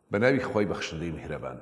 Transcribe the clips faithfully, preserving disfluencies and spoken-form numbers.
بەناوی خۆی بەخشندەی میهرەبان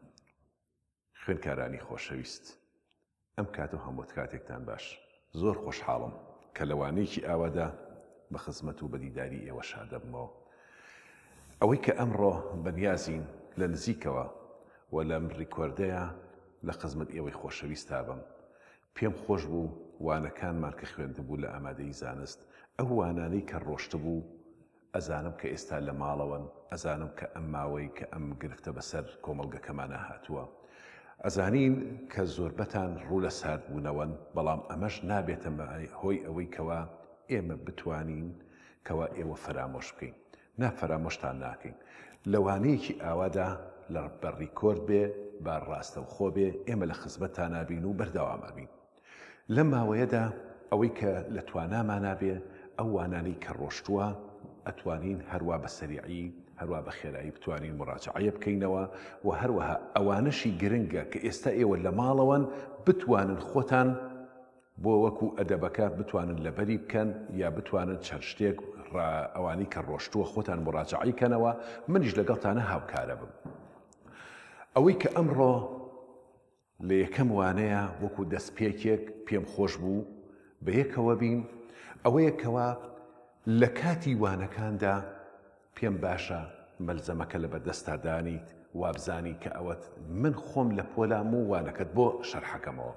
خوێنکارانی خۆشەویست ئەم کات و هەمووت کاتێکتان باش زۆر خۆشحاڵم کە لەوانەیەکی ئاوادا بە خزمەت و بەدیداری ئێوە شادەبمەوە ئەوەی کە ئەمڕۆ بەنیازین لە نزیکەوە و لەم ڕیکۆردەیە لە خزمەت ئێوەی خۆشەویستا بم پێم خۆش بوو وانەکانمان کە خوێندبوو لە ئامادەی زانست ئەو وانانەی کە ڕۆشت بوو ئەزانم کە ئێستا لە ماڵەوەن ئەزانم کە ئەم ماوەی کە ئەم گرفتە بەسەر کۆمەڵگەکەمانە هاتووە ئەزانین کە زۆربەتان ڕوو لە سارد بوونەوەن بەڵام ئەمەش نابێتە هۆی ئەوەی کەوا ئێمە بتوانین کەوا ئێوە فەرامۆش بکەین نا فەرامۆشتان ناکەین لەوانەیەکی ئاوادا لە بەڕیکۆرد بێ با ڕاستەوخۆ بێ ئێمە لە خزمەتتان نابین و بەردەوامابین لەم ماوەیەدا ئەوەی کە لە توانامانە بێ ئەو وانانەی کە ڕۆشتووە ئەتوانین هەروە بە سەریعی هەروە بە خێرایی بتوانین مڕاجعە بکەینەوە و هەروەها ئەوانەشی گرنگە کە ئێستا ئێوە لە ماڵەوەن بتوانن خۆتان بۆ وەکو ئەدەبەکە بتوانن لەبەری بکەن یا بتوانن چەند شتێک ئەوانەی کە ڕۆشتووە خۆتان مڕاجعەی کەنەوە منیش لەگەڵتانە هاوکارە بم ئەوەی کە ئەمڕۆ لە یەکەم وانەیە وەکو دەستپێکێک پێم خۆش بوو بە یەکەوە بین ئەوەیە کەوا لە کاتی وانەکاندا پێم باشە مەلزەمەکە لە بەردەستادانیت وابزانی کە ئەوەت من خۆم لە پۆلام و وانەکەت بۆ شەرحەکەمەوە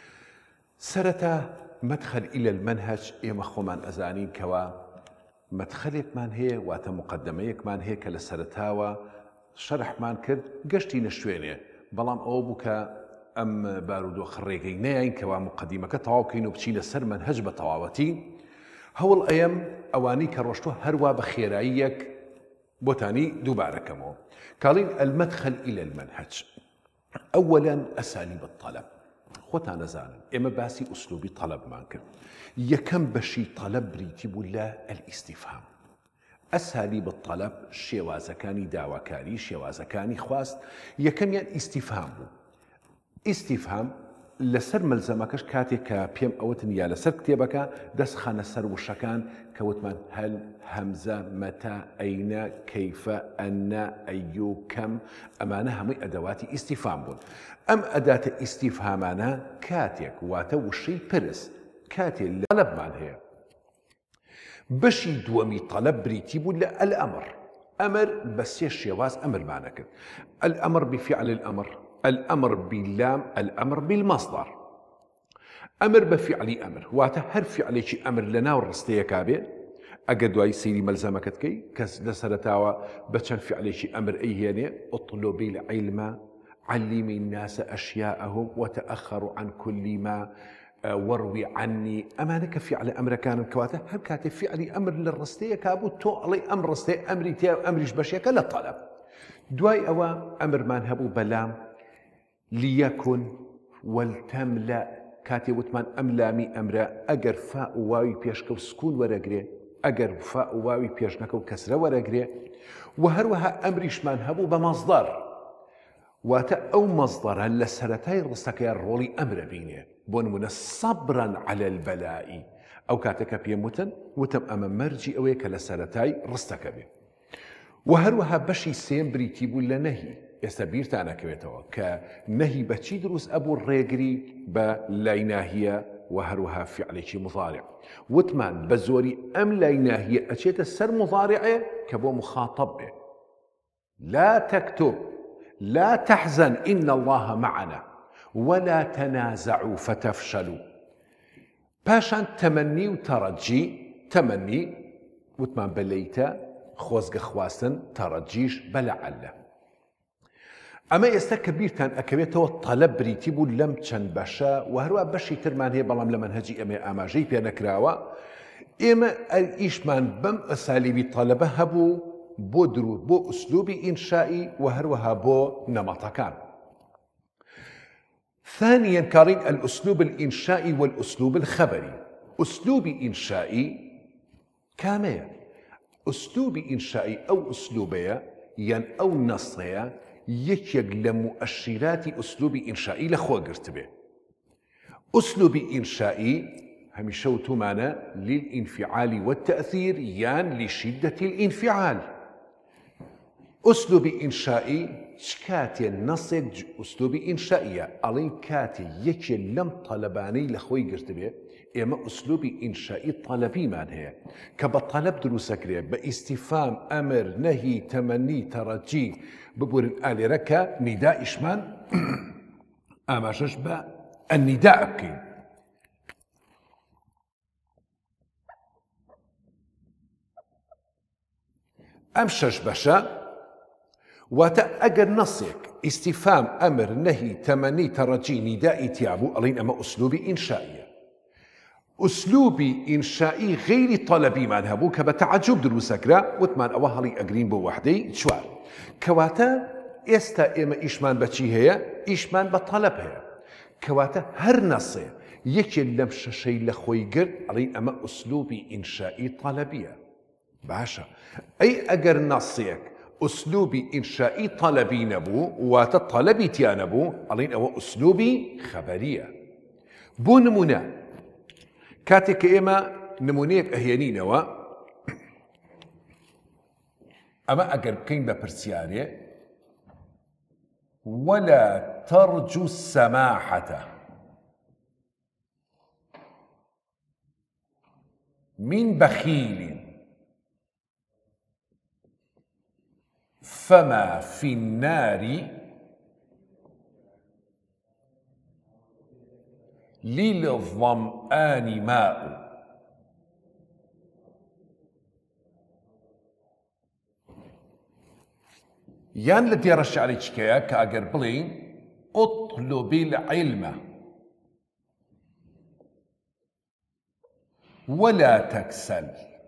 سەرەتا مەدخەل ئیلە المەنهەج ئێمە خۆمان ئەزانین کەوا مەدخەلێکمان هەیە واتە مقەدەمەیەکمان هەیە کە لە سەرەتاوە شەرحمان کرد گەشتی نەشوێنێ بەڵام ئەوە بوو کە ئەم بارودۆخ ڕێگەی نەیەین کەوا مقەدیمەکە تەواو بکەین و بچینە سەر مەنهەج بە تەواوەتی هەوڵ ئەیەم ئەوانەی کە ڕۆشتووە هەروە بە خێراییەک بۆتانی دووبارەکەمەوە کاڵین المەدخەل ئیلە المەنهەج ئەوەلاً ئەسالیب الطەلەب خۆتان ئەزانن ئێمە باسی ئوسلوبی تەلەبمان کرد یەکەم بەشی تەلەب بریتی بوو لە ئەلئیستیفهام ئەسالیب الطەلەب شێوازەکانی داواکاری شێوازەکانی خواست یەکەمیان ئیستیفهام بوو ئیستیفهام لەسەر مەلزەمەکەش کاتێک کە پێم ئەوتن یا لەسەر کتێبەکە دەستخانە سەر وشەکان کەوتمان هەل هەمزە مەتا ئەینە کەیفە ئەنە ئەیو کەم ئەمانە هەمووی ئەدەواتی ئیستیفهام بوون ئەم ئەداتە ئیستیفهامانە کاتێک واتە وشەی پرس کاتێک لە تەلەبمان هەیە بەشی دووەمی تەلەب بریتی بوو لە ئەلئەمر ئەمر بە سێ شێواز ئەمرمانە کرد ئەلئەمر بفعل الأمر الأمر باللام الأمر بالمصدر أمر بفعل أمر واتا هر فعلي شي أمر لنا ورستيه كابي أجد واي سيري ملزمك كي كس لسرتاوا بتشن فعلي شي أمر أيهني اطلبي العلم علمي الناس أشياءهم وتأخروا عن كل ما وروي عني أمانك فعل أمر كان كواته هل كاتب فعل أمر للرستيه كابو تو علي أمر رستيه أمري تيا أمريش بشيك لا طلب دواي أوا أمر ما نهبو بلام ليكن ولتملأ كاتي وتمان أملامي أمرا أجر فاء واوي بيشكو سكون ورقري أجر فاء واوي بيشنكو كسرة ورقري وهروها أمريش من هبو بمصدر واتا أو مصدر هل سرتاي رستك يا رولي أمر بيني بون صبرا على البلاء أو كاتك بيموتن وتم أمام مرجي أو يك لسرتاي رستك بي وهروها بشي سيم بريتي بولا نهي يستبيرتانا كويتوا كنهي بچي دروس أبو الريقري بلايناهية وهروها فعلي شي مضارع وتمان بزوري أم لايناهية أشيت السر مضارعة كبو مخاطب به لا تكتب لا تحزن إن الله معنا ولا تنازعوا فتفشلوا باشان تمني وترجي تمني وتمان بليتا خوزق خواستن ترجيش بلعله ئەمە ئێستا کە بیرتان ئەکەوێتەوە تەلەب بریتی بوو لەم چەند بەشە و هەروە بەشی ترمان هەیە بەڵام لە مەنهەجی ئەمێ ئاماژەی پێ نەکراوە ئێمە ئیشمان بەم ئەسالیبی تەلەبە هەبوو بۆ درو بۆ ئوسلوبی ئینشائی و هەروەها بۆ نەمەتەکان ثانيا كارين الأسلوب الإنشائي والأسلوب الخبري أسلوب إنشائي كامية أسلوب إنشائي أو أسلوبية ين أو نصية يكيق لمؤشرات أسلوب إنشائي لخوا قرتبه أسلوب إنشائي هميشوتو معنا للانفعال والتأثير يان لشدة الانفعال أسلوبي إنشائي شكاتي النصيج أسلوبي إنشائية ألين كاتي يكي لم طلباني لخوي قرتبه إما أسلوبي إنشائي طلبي مان هي كبطلب دروسكري باستفهام أمر نهي تمني ترجي ببور الآلي ركا نداء إشمان أما ششبه النداء بكين أمشش بشا وتأجر نصيك استفهام أمر نهي تمني ترجي نداء تيابو ألين أما أسلوبي إنشائي أسلوبي إنشائي غير طلبي مذهبو كبتعجب دروسكرا وثمان أوهلي أجرين بو وحدي شوار كواتا استا إما إشمان بچي هي إشمان بطلب هي كواتا هر نصي يكي لمش شي لخوي قر ألين أما أسلوبي إنشائي طلبية باشا أي أجر نصيك أسلوبي إنشائي طلبي نبو وتطلبي تيانبو ألين أو أسلوبي خبرية بو نمونا كاتك إما نمونيك أهيانينوا أما أجر كين ببرسياري ولا ترجو السماحة من بخيل فما في النار للظمآن ماء يان الذي يرشع عليك كيا كأجر بلين اطلب العلم ولا تكسل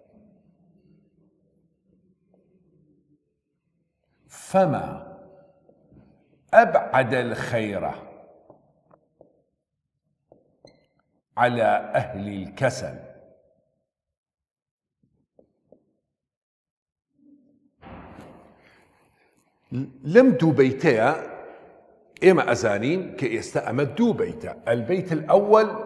فما أبعد الخير على أهل الكسل لم دو بيتها إما أزانين كإستأمت دو بيتا البيت الأول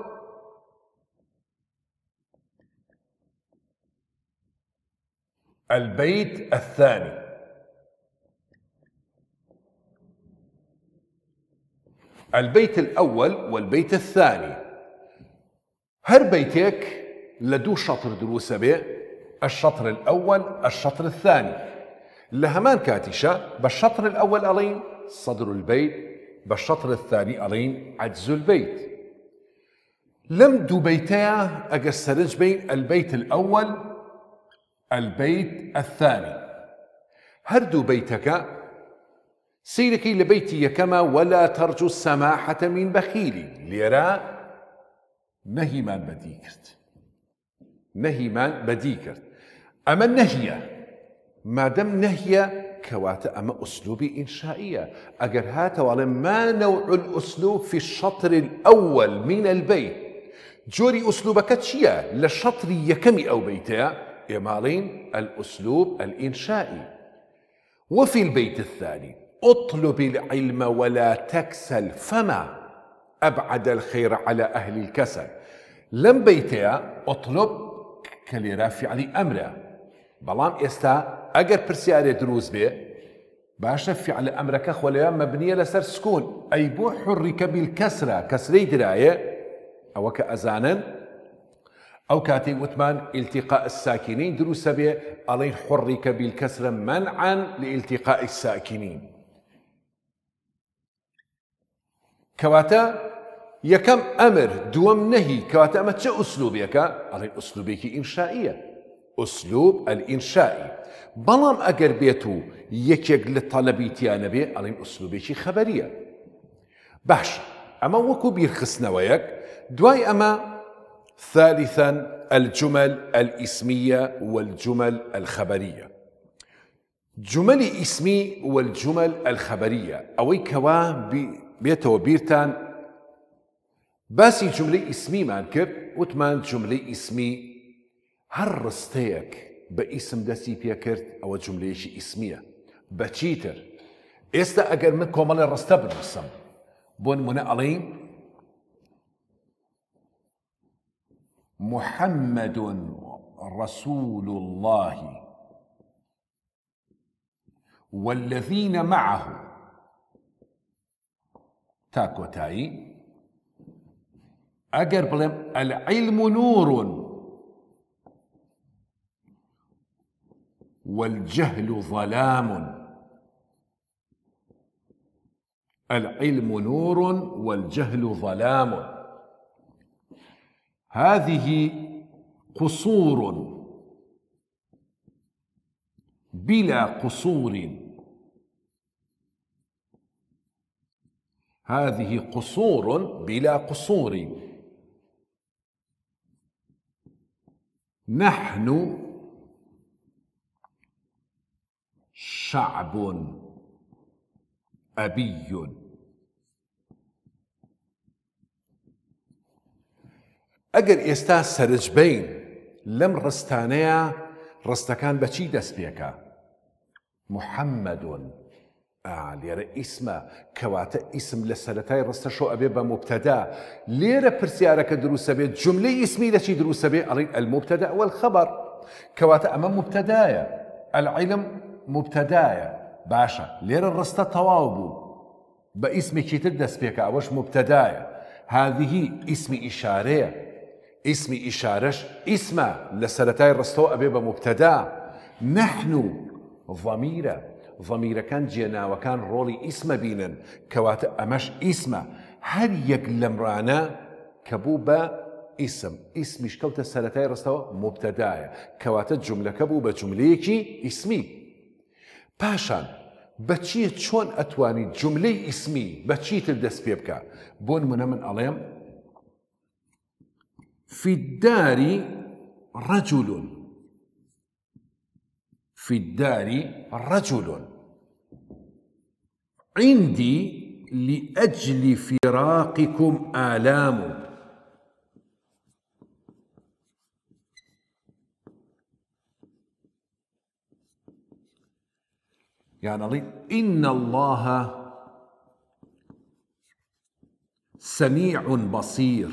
البيت الثاني البيت الأول والبيت الثاني هر بيتك لدو شطر دروسة به الشطر الأول الشطر الثاني لهمان كاتشة بالشطر الأول ألين صدر البيت بالشطر الثاني ألين عجز البيت لم دو بيتها أقسرج بين البيت الأول البيت الثاني هردو بيتك سيركي لبيتي كما ولا ترجو السماحة من بخيل ليرا نهيمان بديكرت نهيمان بديكرت أما النهية ما دام نهية كوات أما أسلوبي إنشائية أجر هات ولا ما نوع الأسلوب في الشطر الأول من البيت جوري أسلوبك تشيا للشطر يكمي أو بيتها يمالين الأسلوب الإنشائي وفي البيت الثاني اطلب العلم ولا تكسل فما أبعد الخير على أهل الكسل لم بيتها اطلب كالرافع علي أمره بلام استا اگر برسياري دروز به باشا فعل امرك خوليا مبنيه لسر سكون اي بو حرك بالكسره كسري درايه او كازانا او كاتي وثمان التقاء الساكنين دروس به الين حرك بالكسره منعا لالتقاء الساكنين كواتا يكم امر دوم نهي كواتا ما تش اسلوبك الين اسلوبك انشائيه أسلوب الإنشائي بلام أجر بيتو يكيك للطلبي تيانا بي ألين أسلوبي شي خبرية باش أما وكو بيرخصنا وياك دواي أما ثالثا الجمل الإسمية والجمل الخبرية جمل اسمي والجمل الخبرية أوي كوا بي بيتو بيرتان باسي جملة اسمي مانكر وتمان جملة اسمي هر رستيك باسم دسي بيكرت او جمله شي اسميه بتشيتر استا اگر من كومال الرستا بنصم بون من علين محمد رسول الله والذين معه تاكوتاي أجر بلم العلم نور والجهل ظلام. العلم نور والجهل ظلام. هذه قصور بلا قصور. هذه قصور بلا قصور. نحن شعب أبي. ئەگەر ئێستا سەرنجبین لەم ڕستانەیە ڕستەکان بەچی دەست پێکە؟ محەممەدون. لێرە ئیسمە کەواتە ئیسم لە سەرەتای ڕستەشۆ ئەبێ بە مبتەدا. لێرە پرسیارەکە دروستە بێت جملەی ئیسمی دەچی دروستە بێ ئەڵێن المبتەدا والخەبەر. کەواتە ئەمە مبتەدایە. العلم مبتەدایە. باشە لێرە ڕستە تەواو بوو بە ئیسمێکی تر دەست پێکە ئەوەش مبتەدایە. هذه ئیسمی ئیشارەیە. ئیسمی ئیشارەش ئیسمە لە سەرەتای ڕستەوە ئەبێ بە مبتەدا. نحن ضەمیرە. ضەمیرەکان جێناوەکان ڕۆڵی ئیسمە بینن کەواتە ئەمەش ئیسمە. هەر یەک لەمرانە کە بوو بە ئیسم ئیسمیش کەوتە سەرەتای ڕستەوە مبتەدایە کەواتە جوملەکە بوو بە جوملەیەکی ئیسمی. پاشان بەچیە چۆن ئەتوانی جوملەی ئیسمی بەچی تر دەست پێ بکە؟ بۆ نمونە من ئەڵێم في الدار رجل. في الدار رجل. عندي لأجل فراقكم آلام. يعني إن الله سميع بصير.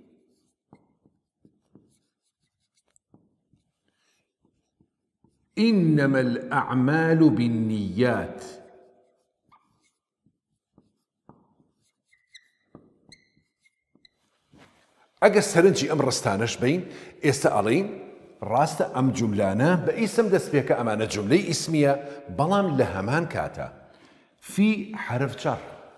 إنما الأعمال بالنيات. ئەگەر سەرنجی ئەم ڕستانەش بین ئێستا ئەڵێین ڕاستە ئەم جوملانە بە ئیسم دەست پێکە ئەمانە جوملەی ئیسمیە بەڵام لە هەمان کاتە في حرف جەڕ.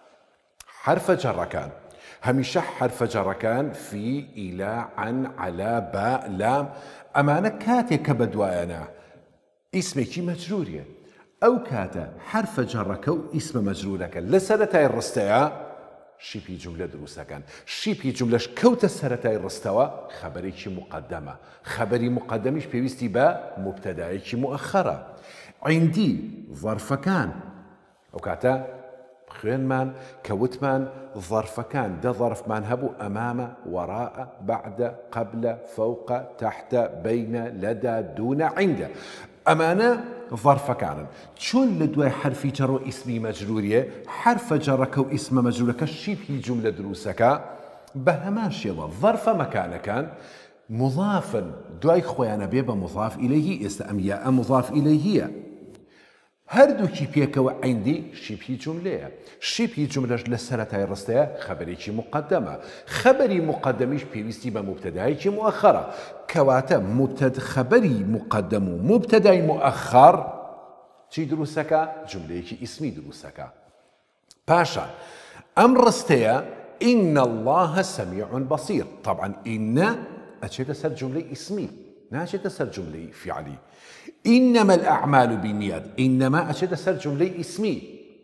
حرفە جەڕەکان هەمیشە حرفە جەڕەکان في ئیلا عەن عەلا با لام ئەمانە کاتێک کە بەدوایەنە ئیسمێکی مەجروریە. ئەو کاتە حرفە جەڕەکە و ئیسمە مەجرورەکە لە سەرەتای ڕستەیە شیپی جملە دروستەکەن. شیپی جملەش کەوتە سەرەتای ڕستەوە خەبەرێکی مقدەمە. خەبەری مقدەمیش پێویستی بە مبتەدایەکی مؤخەرە. عیندی ظەرفەکان ئەو کاتە خوێنمان کەوتمان ظەرفەکان دە ظەرفمان هەبوو ئەمامە وەڕاءە بەعدە قەبلە فەوقە تەحتە بەینە لەدا دوونە عیندە. ئەمانە ظەرفەکانن. چۆن لە دوای حرفی جەڕ و ئیسمی مەجروریە حرفە جەڕەکە و ئیسمە مەجرورەکە شیبهی جوملە دروستەکە بە هەمان شێوە ظەرفە مەکانەکان مضافن دوای خۆیانە بێ بە مضاف ئیلەیهی. ئێستا ئەم یاءە مضاف ئیلەیهیە. هەردووکی پێکەوە عیندی شیبهی جوملەیە. شیبهی جوملەش لە سەرەتای ڕستەیە خەبەرێکی مقدەمە. خەبەری مقدەمیش پێویستی بە مبتەدایەکی مؤخەرە کەواتە مبتەد خەبەری مقدەم و مبتەدای مؤخەر چی دروستەکە؟ جوملەیەکی ئیسمی دروستەکە. پاشان ئەم ڕستەیە إن الله سميع بصير. طبعا إن أشهد سر جملة اسمي ناشد سر جملة فعلي. إنما الأعمال بالنيات إنما أشهد سر جملة اسمي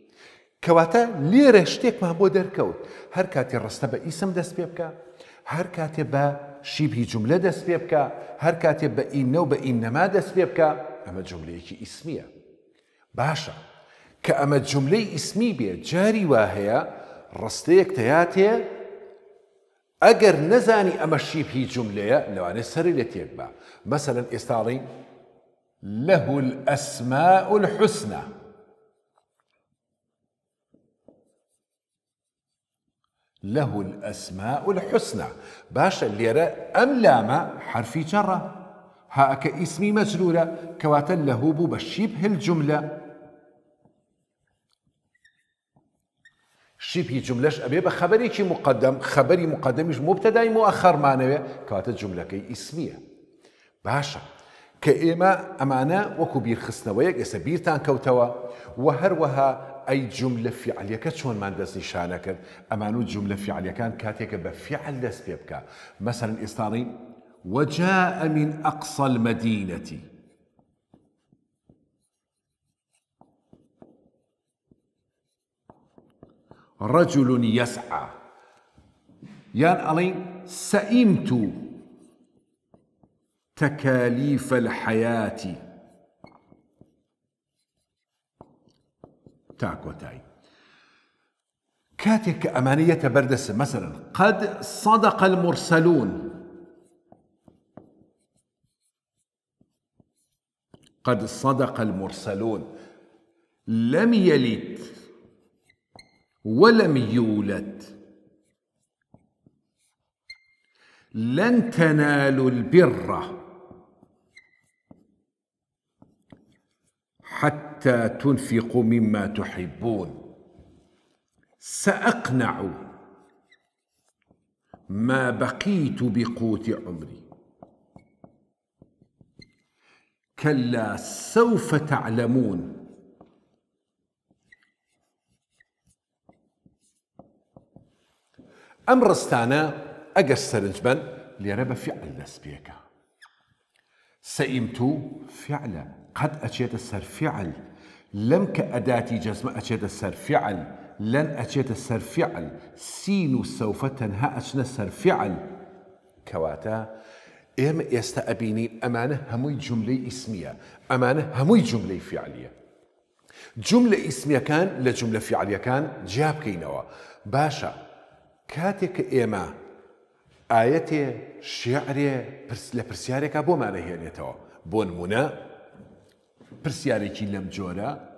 كواتا ليرشتك ما بو دركوت. هر كاتي رستبه اسم دست بيبكا هر كاتي با شبه جملة دست بيبكا هر كاتي با إنه با إنما دست بيبكا أما جملة اسمية باشا كأما جملة اسمي بي جاري واهية رستيك تياتي أجر نزاني أما شبه جملة لو أنا سري لتيك با مثلا استعلي له الأسماء الحسنى. له الأسماء الحسنى باشا اللي يرى أم لاما حرفي جرة ها كاسمي مجرورة كواتا له بو بشبه الجملة شبه جملش أبي بخبري شي مقدم خبري مقدمش مبتدأ مؤخر معنوي كاتت جملة كي اسمية باشا كإما أمانة وكبير خسنويك يسبير تان كوتوا وهروها أي جملة فعلية كتشون ما ندس نشانك أمانو جملة فعلية كان كاتيك بفعل دس بيبكا مثلا إصطاري وجاء من أقصى المدينة رجل يسعى يان ألين سئمت تكاليف الحياة تاكوتاي كاتك أمانية بردس مثلا قد صدق المرسلون قد صدق المرسلون لم يلد ولم يولد لن تنالوا البر حتى تنفقوا مما تحبون سأقنع ما بقيت بقوت عمري كلا سوف تعلمون أمر استانا أقصر نجبن لرب فعل لسبيكا سئمت فعلا قد أتيت السر فعل لم كأداتي جزمة أتيت السر فعل لن أتيت السر فعل سين سوف تنهى أتنا السر فعل كواتا إم يستأبيني أمانة هموي جملة اسمية أمانة هموي جملة فعلية جملة اسمية كان لجملة فعلية كان جاب كينوا باشا كاتك إما آية شعرية لبرسيارك بو معنى هينيتوا بون منا برسيارك لم جورا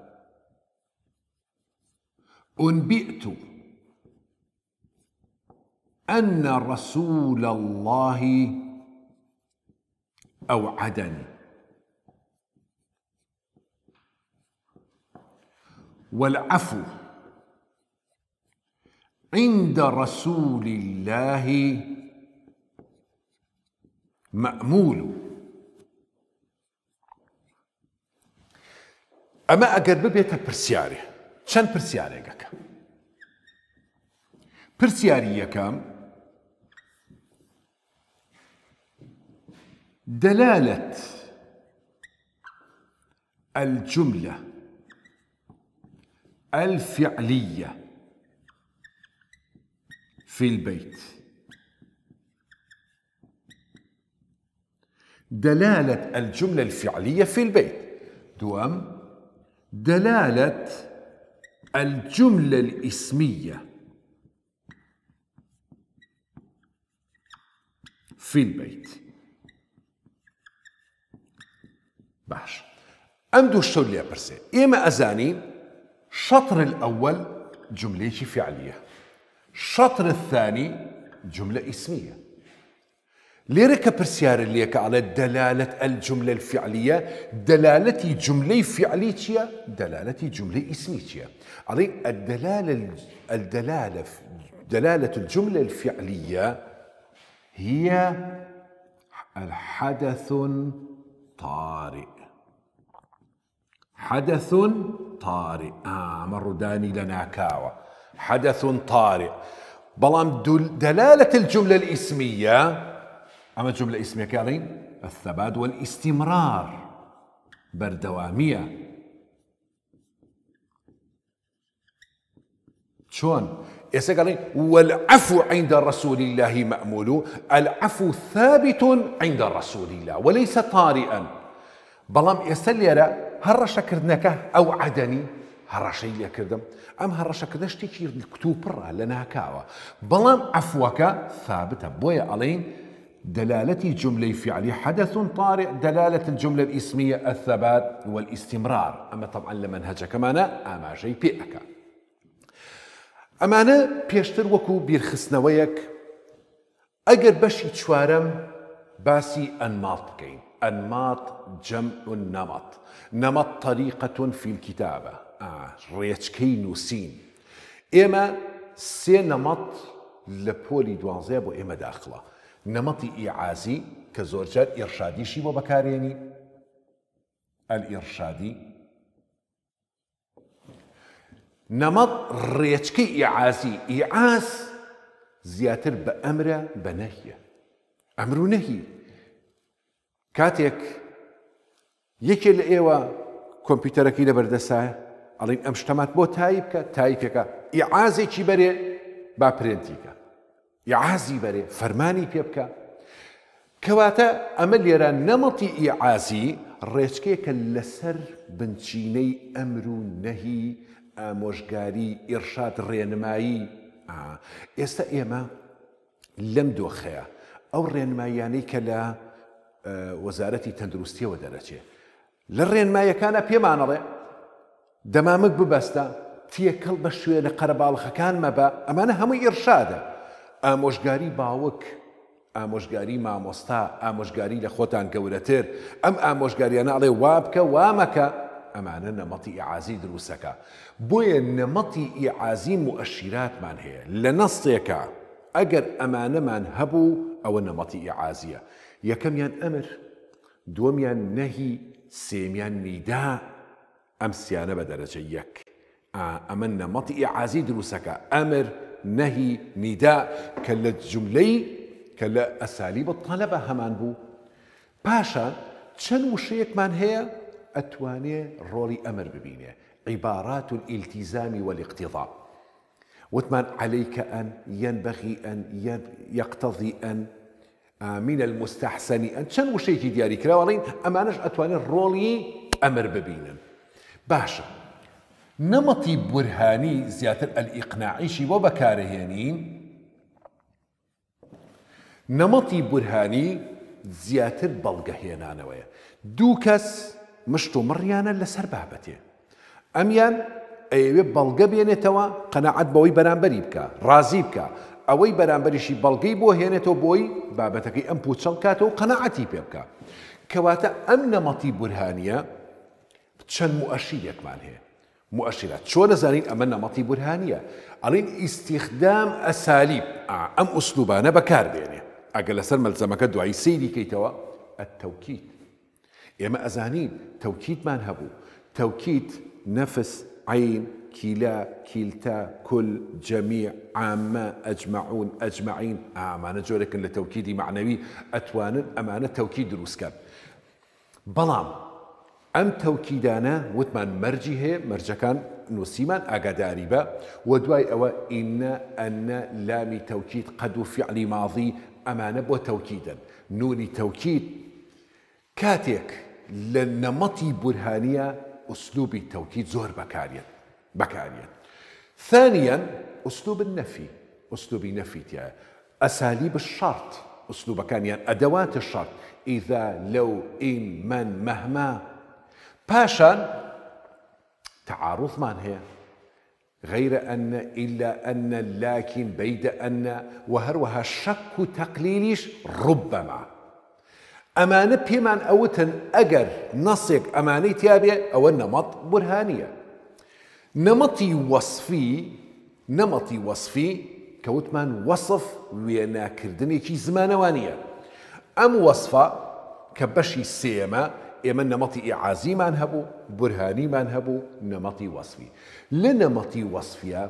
أنبئت أن رسول الله أوعدني والعفو عند رسول الله مأمول أما أقرب بيتا برسياري شان برسياري قاك برسياري يكام دلالة الجملة الفعلية في البيت دلالة الجملة الفعلية في البيت دوام دلالة الجملة الاسمية في البيت باش أمدو الشغل لي برسي إما أزاني شطر الأول جملة فعلية الشطر الثاني جملة اسمية ليرك برسيار اللي على دلالة الجملة الفعلية دلالة جملة فعلية دلالة جملة اسمية علي الدلالة الدلالة دلالة الجملة الفعلية هي الحدث طارئ حدث طارئ آه مر داني لنا كاوة حدث طارئ بلام دلالة الجملة الاسمية أما الجملة الاسمية كالين الثبات والاستمرار بردوامية شون يسا قالين والعفو عند رسول الله مأمول العفو ثابت عند رسول الله وليس طارئا بلام يسلي هر شكرناك أو عدني هر شيء اللي كردم أم هر شكرناش تيجي الكتب برا لنا كاوة بلام عفوك ثابتة بويا علين دلالة جملة فعلية حدث طارئ دلالة الجملة الاسمية الثبات والاستمرار أما طبعا لمنهج كمان أما شيء بيئك أمانة بيشتر وكو بيرخصنويك أجر بشي تشوارم باسي أنماط كين أنماط جمع النمط نمط طريقة في الكتابة آه ريتشكين وسين إما سێ نەمەط لە پۆلی دوانزەیە بۆ ئێمە داخڵە. نەمەتی ئیعازی کە زۆرجار ئێرشادیشی بۆ بەکارێنی، ئەلئێرشادی. نەمەط ڕێچکەی ئیعازی، ئیعاز زیاتر بە ئەمرە بە نەهیە. ئەمر و نەهی. کاتێک یەکێ لە ئێوە کۆمپیوتەرەکەی لە بەردەسایە ئەڵین ئەم شتەمات بۆ تایپ بکە، تایپێکە، ئیعازێکی بەرێ با پرێنتیکە، ئیعازی بەرێ فەرمانی پێ بکە. کەواتە ئەمە لێرە نەمەتی ئیعازی ڕێچکەیەکە لەسەر بنچینەی ئەمر و نەهی، ئامۆژگاری، ئێرشاد، ڕێنمایی. ئێستا ئێمە لەم دۆخەیە ئەو ڕێنماییانەی کە لە وەزارەتی تەندروستیەوە دەرەچێ، لە ڕێنماییەکانە پێمانەڵێ دەمامک ببەستە، تێکەڵ بە شوێنە قەرەباڵغەکان مەبە. ئەمانە هەمووی ئێرشادە. ئامۆژگاری باوک، ئامۆژگاری مامۆستا، ئامۆژگاری لە خۆتان گەورەتر، ئەم ئامۆژگاریانە ئەڵێ وا بکە وا مەکە، ئەمانە نەمەتی ئیعازی دروستەکە. بۆیە نەمەتی ئیعازی موئەشیراتمان هەیە لە نەستێکە. ئەگەر ئەمانەمان هەبوو ئەوە نەمەتی ئیعازیە. یەکەمیان ئەمر، دووەمیان نەهی، سێمیان نیدا. ئەم سیانە بە دەرەجە یەک. ئەمە نەمەتی ئیعازی دروستەکە، ئەمر، نەهی، نیدا، کە لە جوملەی کە لە ئەسالیب الطەلەبە هەمان بوو. پاشان چەند وشەیەکمان هەیە ئەتوانێ ڕۆڵی ئەمر ببینێ. عیبارات الئیلتیزامی والاقتیضاء. وتمان عليك أن، ينبغي أن، يقتضي أن، من المستحسن أن. چەند وشەیەکی دیاری کراوەڵین ئەمانەش ئەتوانێ ڕۆڵی ئەمر ببینن. باشە، نەمەتی بورهانی زیاتر ئەلئیقناعیشی بۆ بەکارهێنین. نەمەتی بورهانی زیاتر بەڵگەهێنانەوەیە. دوو کەس مشت و مڕیانە لەسەر بابەتێ، ئەمیان ئەوێ بەڵگە بێنێتەوە، قەناعەت بەوەی بەرامبەری بکە، ڕازی بکە، ئەوەی بەرامبەریشی بەڵگەی بۆ هێنێتەوە بۆی بابەتەکەی ئەم پوچەڵ کاتەوە قەناعەتی پێ بکە. کەواتە ئەم نەمەتی بورهانیە چەند موئەشیرێکمان هەیە. مؤشرات شو نزانين أمنا مطي برهانية علين استخدام أساليب أم أسلوبانا بكار بيني أقل سر ملزمك دعي سيدي كي توا التوكيد. إما أزانين توكيد ما نهبو، توكيد نفس، عين، كلا، كلتا، كل، جميع، عامة، أجمعون، أجمعين. أمانة جورك لتوكيدي معنوي أتوانا أمانة توكيد روسكاب. بلام أم توكيدانا وتمان مرجي هي مرجا كان نسيمان أقداري با ودواي أوا إن أن لام توكيد قد فعل ماضي أمانة بو توكيدا. نوني توكيد كاتيك لنمطي برهانية أسلوب التوكيد زور بكاريا بكاريا. ثانيا أسلوب النفي، أسلوب نفي تيا أساليب الشرط، أسلوب كان يعني أدوات الشرط، إذا، لو، إن، من، مهما. باشان تعارض مان هي غير أن، إلا أن، لكن، بيد أن، وهروها الشك تقليليش ربما. أمانة بيمان أوتن أجر نصيق أماني تيابية أو النمط برهانية. نمطي وصفي، نمطي وصفي كوتمان وصف وينا كردني كي زمانوانية. أم وصفة كبشي سيما إما نمطي إعازي ما نهبو، برهاني ما نهبو، نمطي وصفي. لنمطي وصفية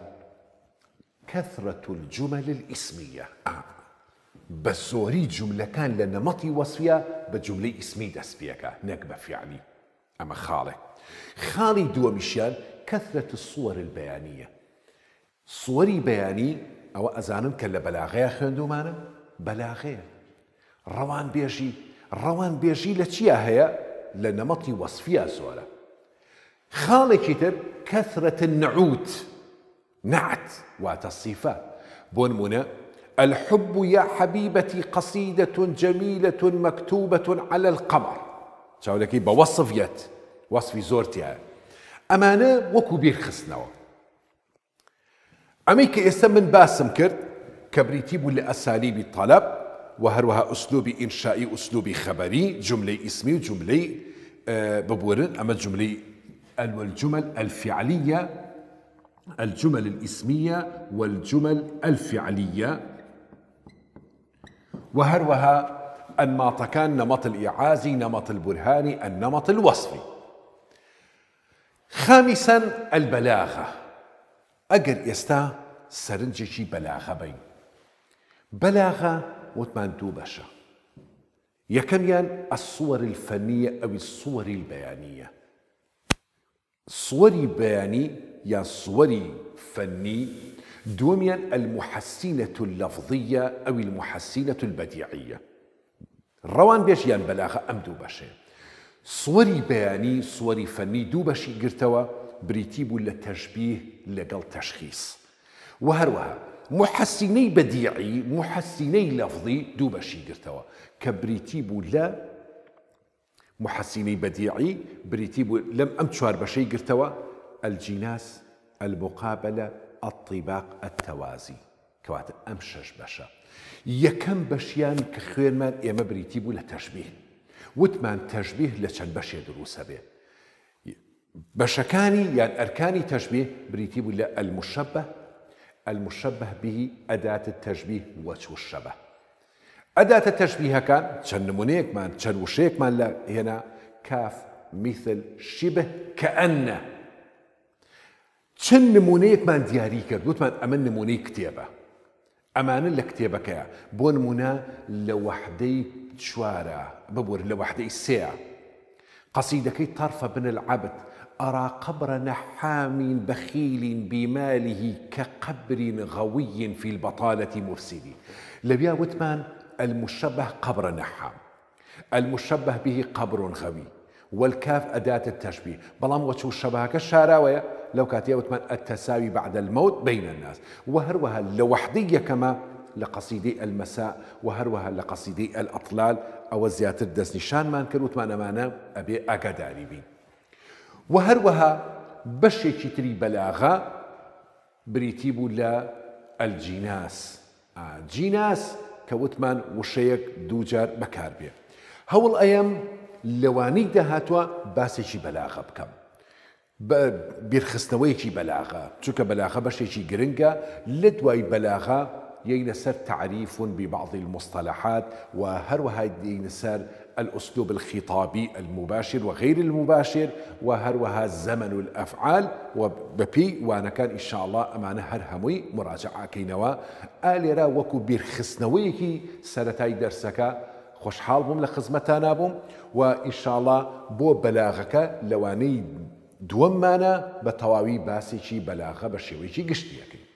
كثرة الجمل الإسمية. آه. بزوري جملة كان لنمطي وصفية بجملة اسمي دسبيكا نكبة فعلي. أما خالي خالي دو مشيان كثرة الصور البيانية. صوري بياني أو أزانم كلا بلاغية خندو مانا بلاغية روان بيجي روان بيجي لتشيا هي لنمطي وصفية سؤالة. خالي كتب كثرة النعوت، نعت وتصفات. بون منا الحب يا حبيبتي قصيدة جميلة مكتوبة على القمر. شاو لكي بوصف يت وصفي زورتها أمانة وكو بير خسنوا. أميك يسمن باسم كرد كبريتيب لأساليب الطلب وهروها أسلوبي إنشائي، أسلوبي خبري، جملة اسمي وجملة آه ببورن. أما الجملة والجمل الفعلية الجمل الاسمية والجمل الفعلية. وهروها أنماط كان نمط الإيعازي، نمط البرهاني، النمط الوصفي. خامسا البلاغة. أجر يستا سرنجي بلاغة بين بلاغة وثمان دوبشة يكميان الصور الفنية أو الصور البيانية. صوري بياني يا صوري فني دوميا المحسنة اللفظية أو المحسنة البديعية. روان بيش يان بلاغة أم دوبشة. صوري بياني صوري فني دوبشي قرتوا بريتيبو للتشبيه لقل تشخيص. وهروها محسني بديعي محسني لفظي دوبشي قرتوا كبريتيبو لا محسني بديعي بريتيبو لم أمتشوار بشي قرتوا الجناس المقابلة الطباق التوازي كوات أمشش بشا يكم بشيان كخير من إما بريتيبو لتشبيه وثمان تشبيه لشن بشي دروسة به بشكاني يعني أركاني تشبيه بريتيبو المشبه المشبه به أداة التشبيه وجه الشبه. أداة التشبيه كان شن نمونيك مان شن وشيك مان لا هنا كاف مثل شبه كأن شن نمونيك مان دياريك دوت مان أمن نمونيك كتابة أمان الكتابة كيا بون منا لوحدي شوارع ببور لوحدي الساعة قصيدكي طرف بن العبد أرى قبر نحام بخيل بماله كقبر غوي في البطالة مفسد. لبيا وثمان المشبه قبر نحام المشبه به قبر غوي والكاف أداة التشبيه بلام وجه الشبه كالشاراوية لو كاتيا وثمان التساوي بعد الموت بين الناس. وهروها لوحدية كما لقصيدي المساء وهروها لقصيدي الأطلال أو زيادة الدس نشان ما نكر وثمان أمانة أبي أقداري بي. وهروها بشي تري بلاغة بريتيبو لا الجناس آه جناس كوتمان وشيك دوجار بكاربي هول أيام لواني دهاتوا باسي بلاغة بكم بيرخصنويكي بلاغة چوكا بلاغة بشي جرنجا لدواي بلاغة ينسر تعريف ببعض المصطلحات وهروها ينسر الأسلوب الخطابي المباشر وغير المباشر وهروها زمن الأفعال وببي وأنا كان إن شاء الله أمانة هرهموي مراجعة كينوا آلرا وكو بيرخصنويكي سرتاي درسك خوش حال بوم لخزمتانا بوم وإن شاء الله بو بلاغك لواني دومانا بتواوي باسي شي بلاغة بشيويكي قشتيكي